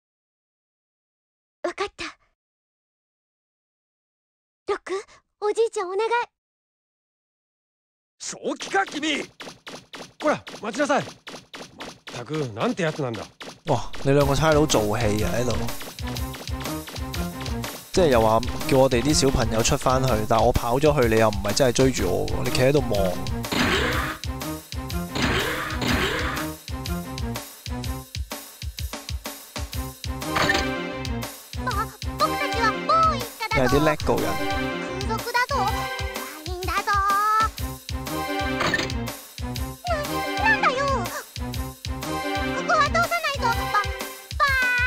わかった。ロック、おじいちゃんお願い。 正気か君。 こら、待ちなさい。まったく、なんてやつなんだ。 哇！你兩個差佬做戲啊喺度，即係又話叫我哋啲小朋友出翻去，但係我跑咗去，你又唔係真係追住我喎，你企喺度望。又係啲叻個人。 空賊だぞ。悪いんだぞ。な、なんだよ。ここは通さないぞ。バ、バ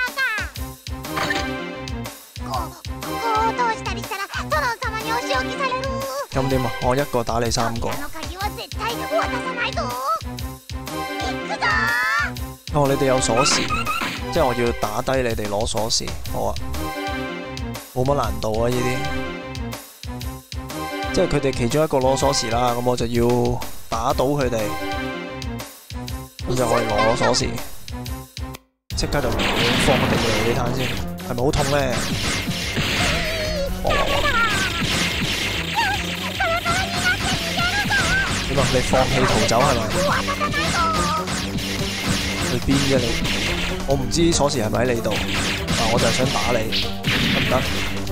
ーカ。こ、ここを通したりしたらトロン様にお仕置きされる。 咁點啊？我一個打你三個。 扉の鍵は絶対渡さないぞ。行くぞ。 哦，你哋有鎖匙，即係我要打低你哋攞鎖匙。好啊。冇乜難度啊！呢啲，即係佢哋其中一個攞鎖匙啦，咁我就要打倒佢哋，咁就可以攞鎖匙，即刻就放地嚟，你睇下先，係咪好痛咧？哇！點啊？你放棄逃走係咪？去邊啫你？我唔知鎖匙係咪喺你度，但我就係想打你。得唔得？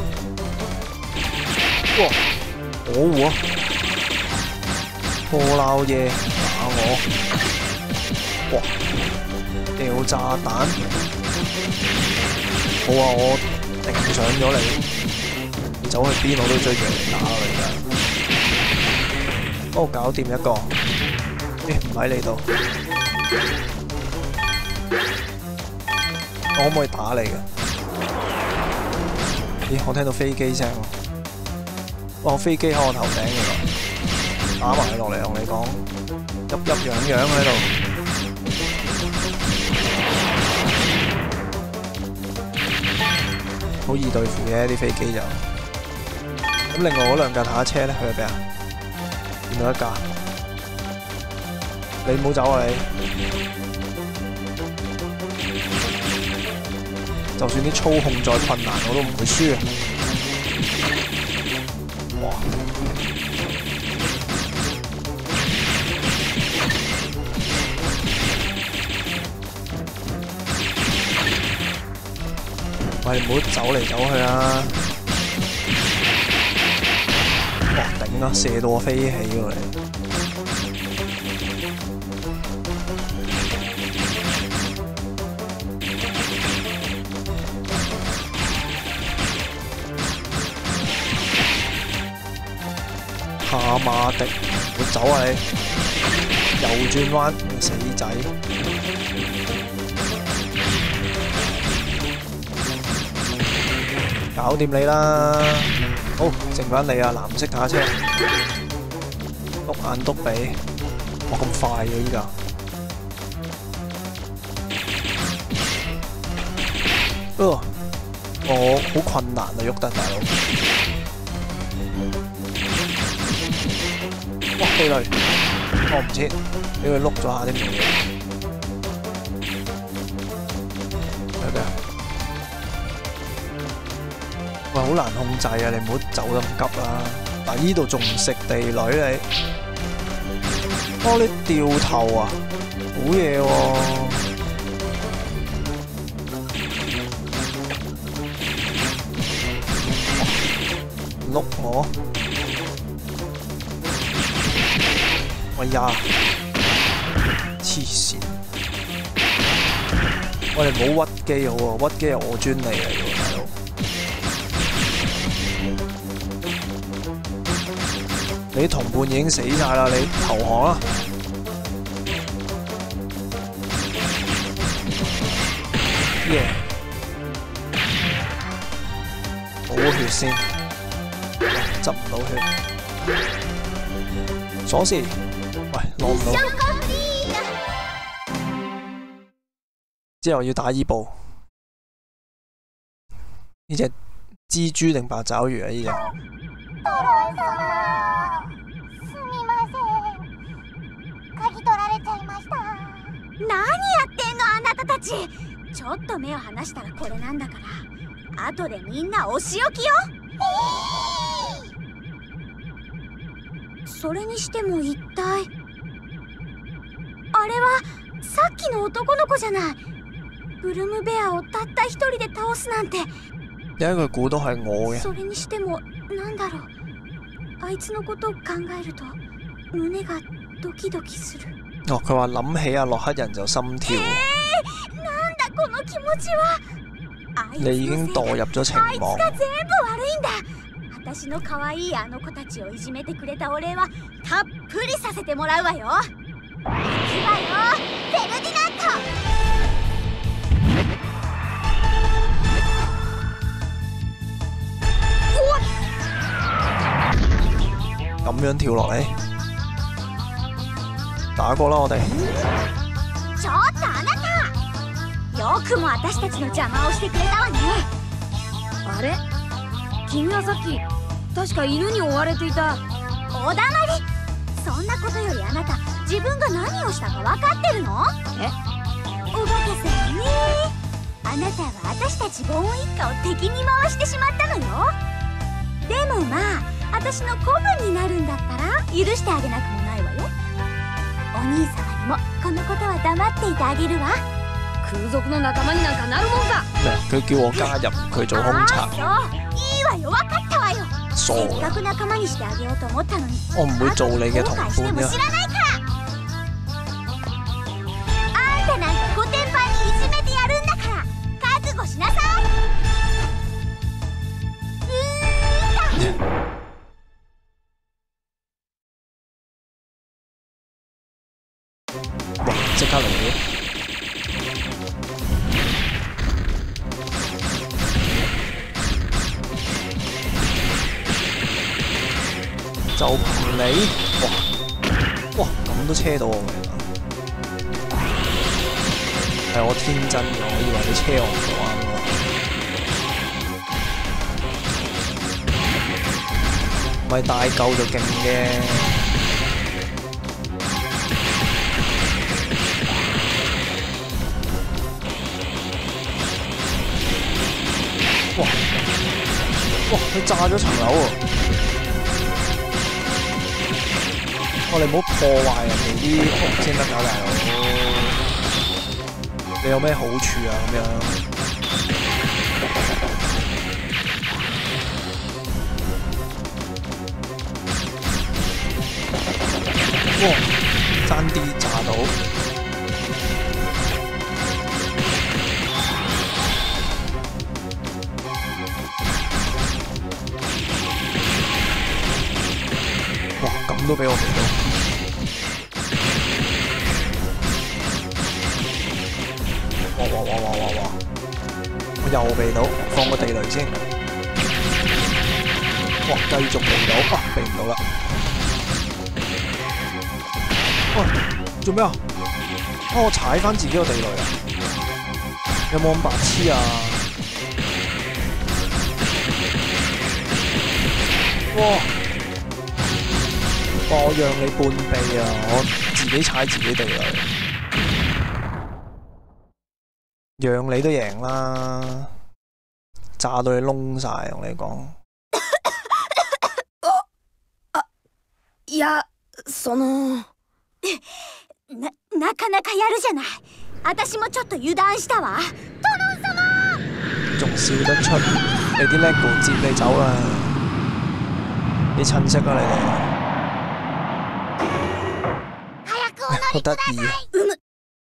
哇！可惡啊！破鬧嘢打我！哇！掉炸彈！好啊，我頂上咗你，你走去邊我都追住你打啦！而家，哦，搞掂一個，咦？唔喺你度，我可唔可以打你嘅？咦！我聽到飛機聲喎，哇！飛機喺我頭頂嘅，打埋落嚟同你講，鬱鬱癢癢喺度。好易對付嘅啲飛機就。咁另外嗰兩架坦克車咧，去咗邊啊？見到一架，你唔好走啊你！就算啲操控再困難，我都唔會輸啊！哇！喂，唔好走嚟走去啊！哇！頂啊！射到我飛起喎你！下馬迪，我走啊你！右轉彎，死仔！搞掂你啦！好，剩返你啊，藍色坦克車，篤眼篤鼻，哇咁快嘅依家！哦，我好困難啊，喐得大佬！哇！飛雷，我唔切，俾佢碌咗下啲嘢。係咩啊？喂，好難控制啊！你唔好走得咁急啦。但係依度仲唔食地雷你？哦，你掉頭啊！好嘢喎！碌我！哎呀！黐線！我哋冇屈機好喎，屈機係我專利嚟喎，大佬。 你啲同伴已經死晒啦，你投降啦！耶！補血先，執唔到血。鎖匙，喂，攞唔到。之後要打伊布，呢隻蜘蛛定八爪魚啊？呢隻。 何やってんのあなたたち。ちょっと目を離したらこれなんだから。後でみんなお仕置きよ。それにしても一体あれはさっきの男の子じゃない。ブルームベアをたった一人で倒すなんて。 點解佢估到係我嘅？ それにしてもなんだろう。あいつのことを考えると胸がドキドキする。 哦，佢話諗起阿洛克人就心跳。 えー、なんだこの気持ちは。 你已經墮入咗情網。 あいつが全部悪いんだ。私の可愛いあの子たちをいじめてくれたお礼はたっぷりさせてもらうわよ。いくわよ、フェルディナント。 咁樣跳落嚟，打過啦我哋。 ちょっとあなた、よくも私たちの邪魔をしてくれたわね。 あれ、君はさっき確か犬に追われていた。 おだまり。そんなことよりあなた、自分が何をしたか分かってるの？ え？ おバカさんね。あなたは私たちボーン一家を敵に回してしまったのよ。でもまあ、私の子分になるんだったら許してあげなくもないわよ。お兄様にもこのことは黙っていてあげるわ。 空賊の仲間になんかなるもんか。 佢叫我加入佢做兇賊。 そう、いいわよ、分かったわよ。 傻せっかく仲間にしてあげようと思ったのに。 我唔會做你嘅同伴後悔しても知らないから。あんたなんかコテンパンにいじめてやるんだから覚悟しなさい。うーんだ。 哇！即刻嚟嘅。就憑你，哇哇咁都車到我嘅，係我天真嘅，我以為你車我唔到啱喎，唔係大嚿就勁嘅。哇哇！佢炸咗層樓喎！我哋唔好破壞人哋啲屋先得㗎，大佬。你有咩好處啊？咁樣。哇！爭啲炸到。哇！咁都俾我避到。哇哇哇哇哇哇！我又避到，放個地雷先。哇！繼續避到，啊避唔到啦！哇！做咩啊？啊我踩翻自己個地雷啊！有冇咁白痴啊？哇！哇！我讓你半臂啊！我自己踩自己地雷。讓你都贏啦，炸到你窿晒，同你講。 いや、そのな、なかなかやるじゃない。私もちょっと油斷したわ。殿様！ 仲笑得出？你啲 LEGO 接你走啦，啲親戚啊你哋。 早くお乗りください。 好得意啊！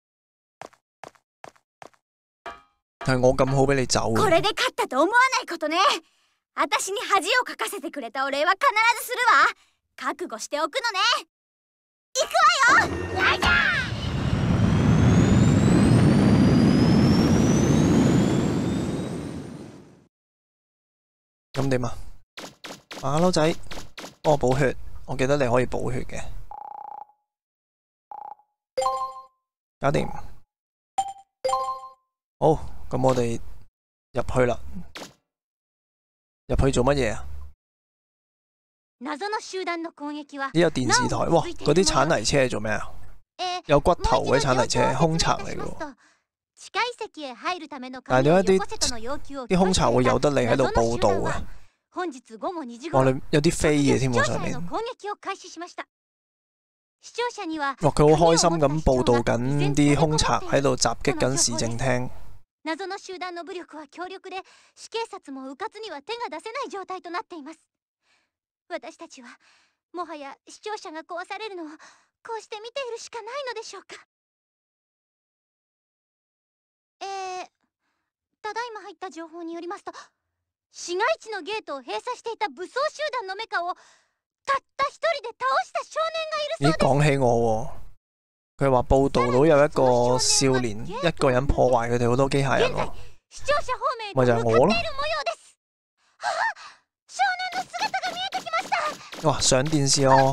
係我咁好俾你走これで勝ったと思わないことね。私に恥をかかせてくれたお礼は必ずするわ。 覚悟しておくのね。行くわよ。来た。 咁點啊？馬騮仔，幫我補血。我記得你可以補血嘅。搞掂。好，咁我哋入去啦。入去做乜嘢啊？ 謎の集団の攻撃は。 呢有電視台，哇！嗰啲鏟泥車係做咩啊？有骨頭嗰啲鏟泥車，空賊嚟嘅喎。但係點解啲啲空賊會由得你喺度報道嘅？哇！你有啲飛嘅添喎上面。哇！佢好開心咁報道緊啲空賊喺度襲擊緊市政廳。 謎の集団の武力は強力で、死警察も迂闊には手が出せない状態となっています。私たちはもはや視聴者が壊されるのをこうして見ているしかないのでしょうか。えー、ただいま入った情報によりますと、市街地のゲートを閉鎖していた武装集団のメカをたった一人で倒した少年がいるそうです。 咦，講起我喎。佢話報道到有一個少年一個人破壞佢哋好多機械人喎，咪就係我咯。哇！上電視哦！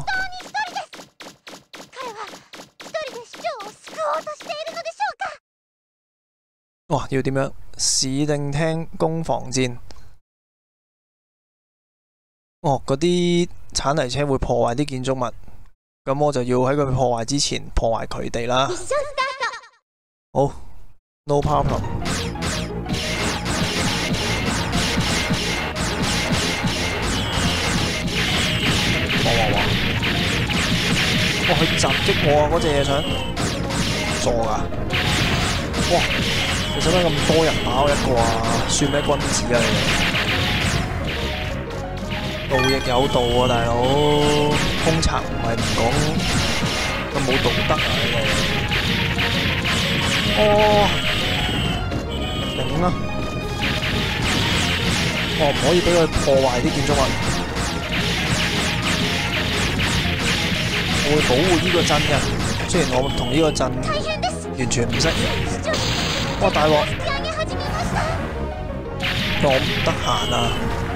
哇！要點樣？市政廳攻防戰。哦，嗰啲鏟泥車會破壞啲建築物。咁我就要喺佢破壞之前破壞佢哋啦。好 ，no problem。哇哇哇！哇，佢襲擊我啊！嗰隻嘢想傻㗎。哇！你使乜咁多人打我一個啊？算咩君子啊你哋？道亦有道啊，大佬！空賊唔係唔講咁冇道德啊！你哋，哦，頂啦！我唔可以俾佢破壞啲建築物，我會保護呢個鎮嘅。雖然我同呢個鎮完全唔識。哇！大鑊！我唔得閒啊！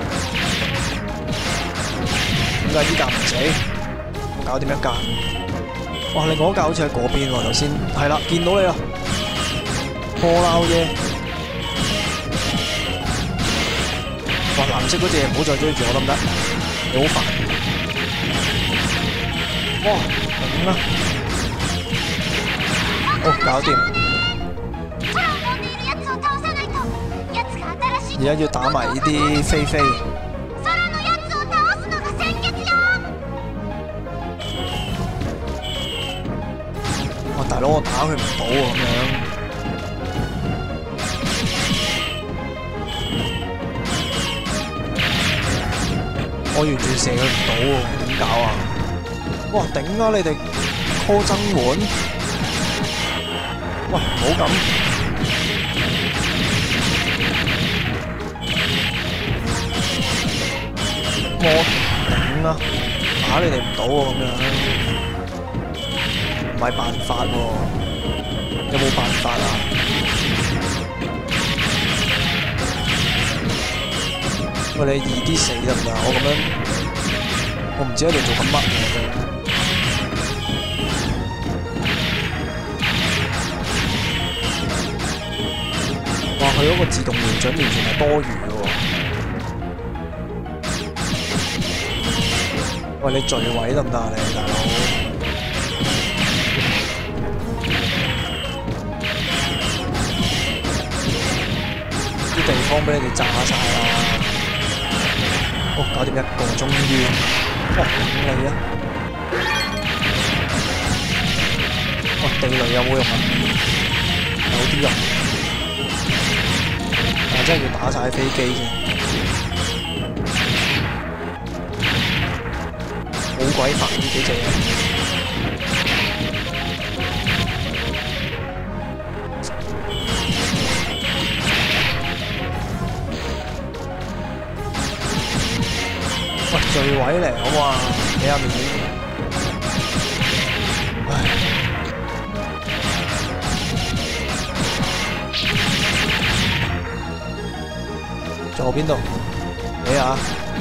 點解呢架唔死？搞掂一架。哇！另外一架好似喺嗰邊喎，頭先係啦，見到你啦，破撈啫。哇！藍色嗰隻唔好再追住我得唔得？你好煩。哇！頂啦！哦，搞掂。而家要打埋呢啲飛飛。大佬，我打佢唔到喎，咁樣。我完全射佢唔到喎，點搞啊？哇！頂啊！你哋 call 增援，喂，唔好咁。我頂啊！打你哋唔到喎，咁樣。唔係辦法喎，有冇辦法啊？喂，你易啲死得唔得？我咁樣，我唔知喺度做緊乜嘅。哇！佢嗰個自動瞄準完全係多餘嘅喎。喂，你墜位得唔得啊？你大佬？地方俾你哋炸晒啦！哦，搞掂一個，終於，哇，頂你啊！哇，地雷有冇用啊？有啲用，但係真係要打晒飛機先，好鬼煩呢幾隻嘢。 喂，序位嚟好嘛？俾下面。唉。左邊度？你啊！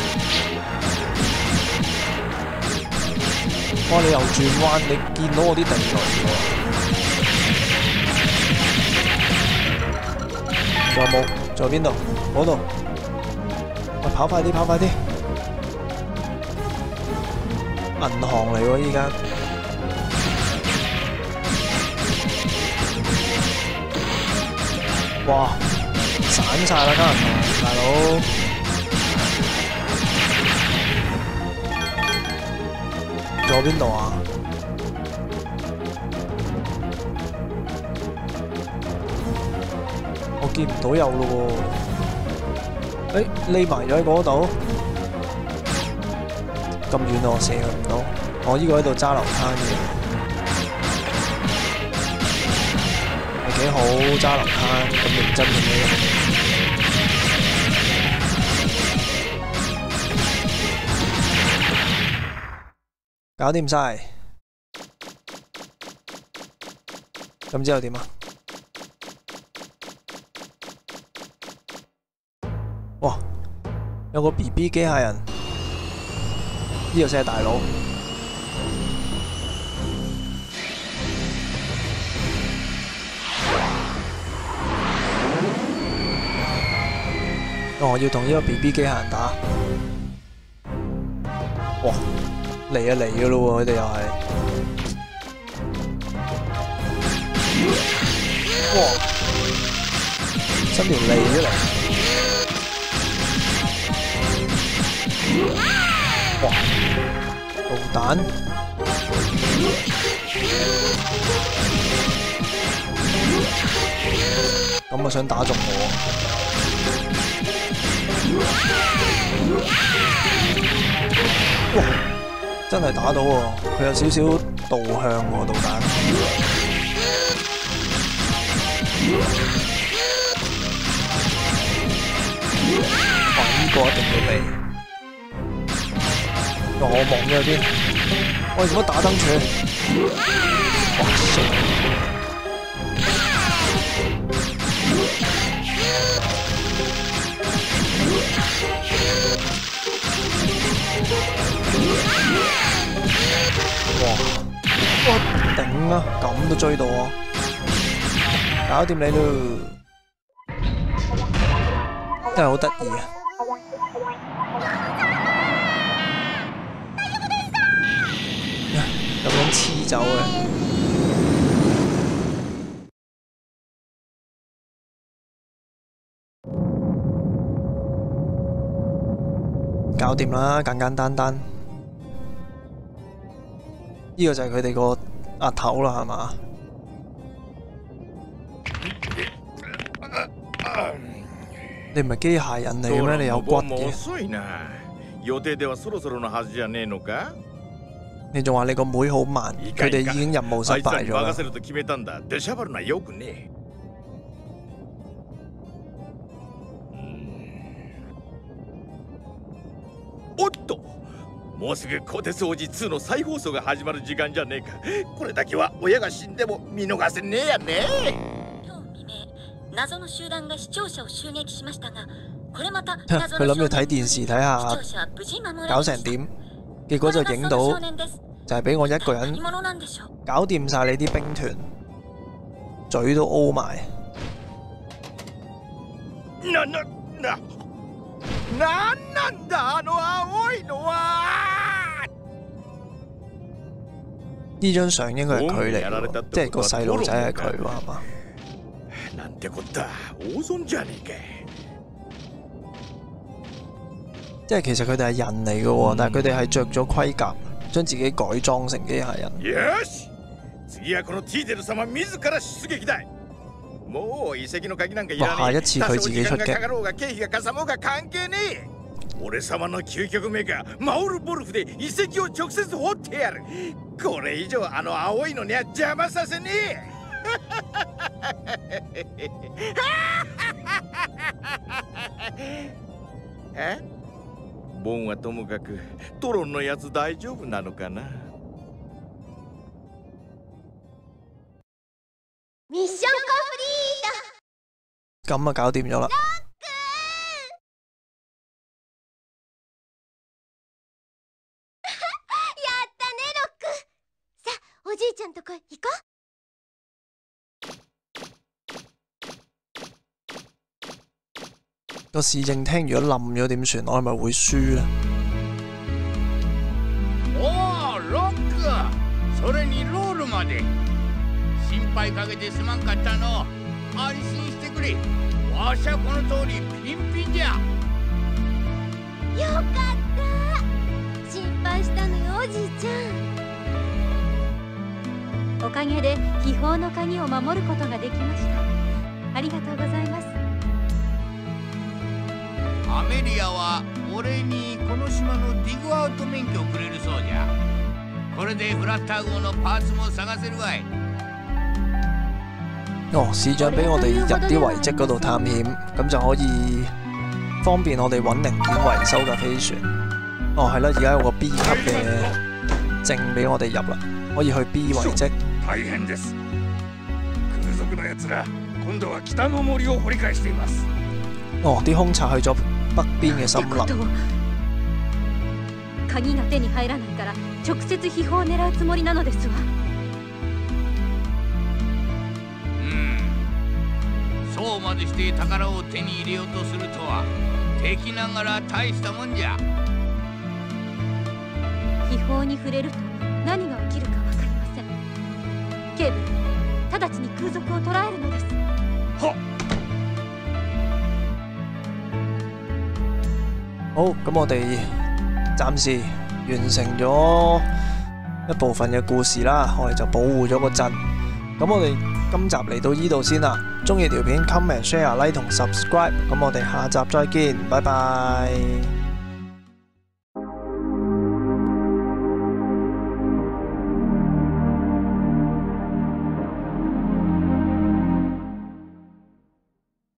哇！你又轉彎，你見到我啲地雷喎。仲有冇？仲有邊度？嗰度。喂，跑快啲，跑快啲！銀行嚟喎，依間。哇！散晒啦，間銀行，大佬。仲有邊度啊？我見唔到有咯喎。誒，匿埋咗喺嗰度。咁遠我射佢唔到。我依個喺度揸流灘嘅。係幾好揸流灘，咁認真嘅咩？搞掂晒，咁之後點啊？哇！有個 B B 機械人，呢個先係大佬。哦，要同呢個 B B 機械人打。哇！嚟啊嚟嘅咯喎，佢哋又係，哇！伸條脷出嚟，哇！導彈，咁啊想打中我，哇！真係打到喎，佢有少少導向喎導彈。哇！呢個一定要避。我望咗邊，我做乜打燈柱？哇！死！哇！哇！頂啊！咁都追到我，搞掂你咯！真係好得意啊！咁樣黐走嘅，搞掂啦，簡簡單單。呢個就係佢哋個阿頭啦，係嘛？你唔係機械人嚟嘅咩？你有骨嘅。你仲話你個妹好慢，佢哋已經任務失敗咗啦。 おっと、もうすぐ虎鉄王子ツーの再放送が始まる時間じゃねえか。これだけは親が死んでも見逃せねえやね。 今日未明、謎の集団が視聴者を襲撃しましたが、これまた佢諗住睇電視睇下搞成點，結果就影到就係俾我一個人搞掂晒你啲兵團，嘴都 O 埋。 ななな。なんなんだあの青いのは！ 呢張相應該係佢嚟嘅，即係個細路仔係佢喎，係嘛？ なんてこった、大損じゃねえか！ 即係其實佢哋係人嚟嘅喎，但係佢哋係着咗盔甲，將自己改裝成機械人。 よし、次はこのティーゼル様自ら出撃だ。もう遺跡の鍵なんかいらねえ。多少時間がかかろうが経費がかさもうが関係ねえ。俺様の究極メカマオルボルフで遺跡を直接掘ってやる。これ以上あの青いのには邪魔させねえ。え？ ボンはともかくトロンのやつ大丈夫なのかな。 ミッションコンプリート。 咁啊，搞掂咗啦。 やったねロック。さあおじいちゃんとこ行こう。 個市政廳如果冧咗點算？我係咪會輸呢？ おおロック、それにロールまで心配かけてすまんかったの。安心してくれ、わしゃこの通りピンピンじゃ。 よかった。心配したのよおじいちゃん。 おかげで秘宝の鍵を守ることができました。ありがとうございます。 アメリアは俺にこの島のディグアウト免許をくれるそうじゃ。これでフラッター号のパーツも探せるわい。 哦，市長俾我哋入啲遺跡嗰度探險，咁就可以方便我哋揾零件維修架飛船。哦，係啦，而家有個 B 級嘅證俾我哋入啦，可以去 B 遺跡。 大変です。空賊のやつら、今度は北の森を掘り返しています。 哦，啲空賊去咗北邊嘅森林。 鍵が手に入らないから直接秘宝を狙うつもりなのですわ。 そうまでして宝を手に入れようとするとは敵ながら大したもんじゃ。 秘宝に触れると何が起きるか分かりません。警部、直ちに空賊を捕らえるのです。 はっ。 好，咁我哋暫時完成咗一部分嘅故事啦，我哋就保護咗個鎮。咁我哋今集嚟到呢度先啦。中意條片 comment、share、like 同 subscribe。咁我哋下集再見，拜拜。